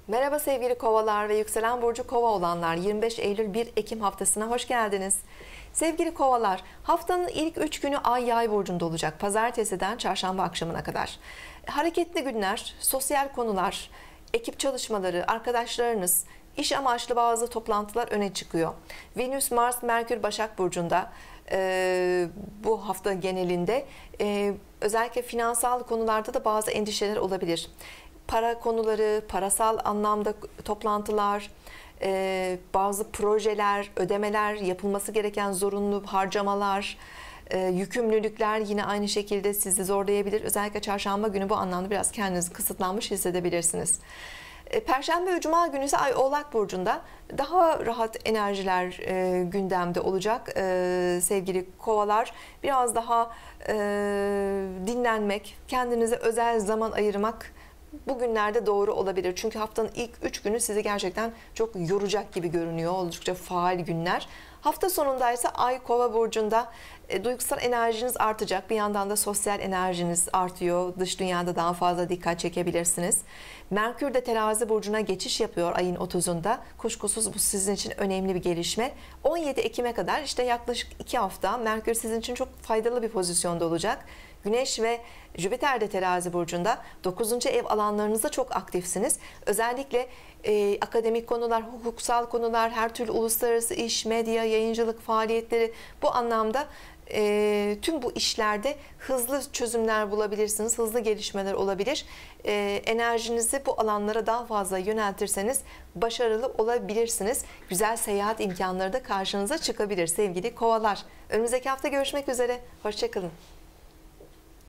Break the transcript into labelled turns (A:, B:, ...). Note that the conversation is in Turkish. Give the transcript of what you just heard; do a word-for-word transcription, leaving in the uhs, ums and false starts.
A: Merhaba sevgili kovalar ve yükselen burcu kova olanlar, yirmi beş Eylül bir Ekim haftasına hoş geldiniz. Sevgili kovalar, haftanın ilk üç günü ay yay burcunda olacak, pazartesiden çarşamba akşamına kadar. Hareketli günler, sosyal konular, ekip çalışmaları, arkadaşlarınız, iş amaçlı bazı toplantılar öne çıkıyor. Venüs, Mars, Merkür Başak burcunda e, bu hafta genelinde e, özellikle finansal konularda da bazı endişeler olabilir. Para konuları, parasal anlamda toplantılar, e, bazı projeler, ödemeler, yapılması gereken zorunlu harcamalar, e, yükümlülükler yine aynı şekilde sizi zorlayabilir. Özellikle çarşamba günü bu anlamda biraz kendinizi kısıtlanmış hissedebilirsiniz. E, Perşembe ve Cuma günü ise Ay Oğlak Burcu'nda daha rahat enerjiler e, gündemde olacak e, sevgili kovalar. Biraz daha e, dinlenmek, kendinize özel zaman ayırmak bugünlerde doğru olabilir. Çünkü haftanın ilk üç günü sizi gerçekten çok yoracak gibi görünüyor. Oldukça faal günler. Hafta sonunda ise Ay Kova burcunda e, duygusal enerjiniz artacak. Bir yandan da sosyal enerjiniz artıyor. Dış dünyada daha fazla dikkat çekebilirsiniz. Merkür de Terazi burcuna geçiş yapıyor ayın otuzunda. Kuşkusuz bu sizin için önemli bir gelişme. on yedi Ekim'e kadar işte yaklaşık iki hafta Merkür sizin için çok faydalı bir pozisyonda olacak. Güneş ve Jüpiter de Terazi burcunda, dokuzuncu ev alanlarınızda çok aktifsiniz. Özellikle e, akademik konular, hukuksal konular, her türlü uluslararası iş, medya, yayıncılık faaliyetleri, bu anlamda e, tüm bu işlerde hızlı çözümler bulabilirsiniz, hızlı gelişmeler olabilir. E, enerjinizi bu alanlara daha fazla yöneltirseniz başarılı olabilirsiniz. Güzel seyahat imkanları da karşınıza çıkabilir sevgili kovalar. Önümüzdeki hafta görüşmek üzere. Hoşça kalın.